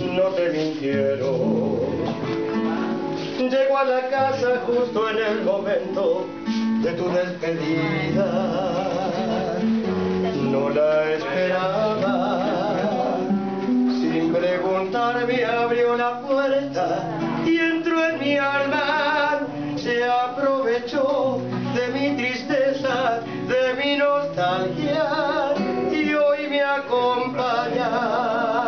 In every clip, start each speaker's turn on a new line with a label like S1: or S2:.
S1: no te mintieron. Llego a la casa justo en el momento de tu despedida. No la esperaba. Sin preguntar me abrió la puerta y entró en mi alma. Se aprovechó de mi tristeza, de mi nostalgia y hoy me acompaña.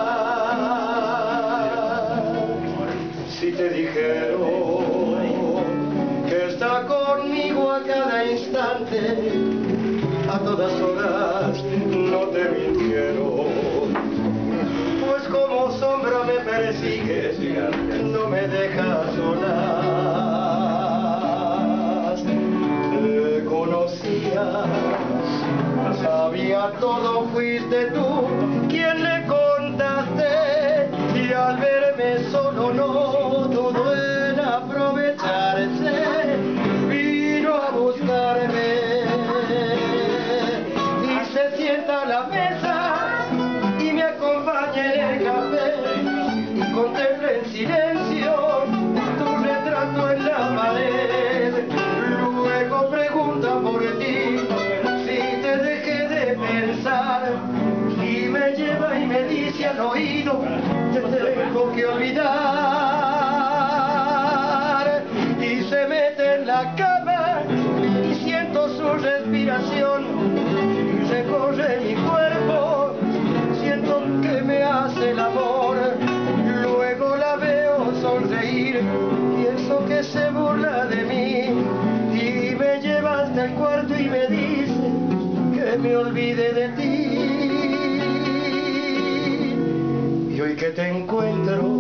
S1: Si te dijeron que está conmigo a cada instante, a todas horas, no te mintieron. Pues como sombra me persigues, no me dejas solas. Te conocía, sabía todo, fuiste tú quien le contaste, y al verme solo no dudó en aprovecharse, vino a buscarme y se sienta a la mesa y me acompaña en el café y contempla en silencio tu retrato en la pared. Luego pregunta por ti si te dejé de pensar y me lleva y me dice al oído: te tengo que olvidar. Y se mete en la cama y siento su respiración, recorre mi cuerpo, siento que me hace el amor. Luego la veo sonreír, pienso que se burla de mí y me lleva hasta el cuarto y me dice que me olvide de ti. Y hoy que te encuentro,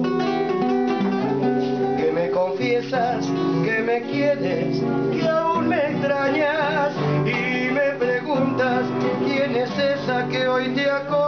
S1: que me confiesas que me quieres, que aún me extrañas y me preguntas quién es esa que hoy te acompaña.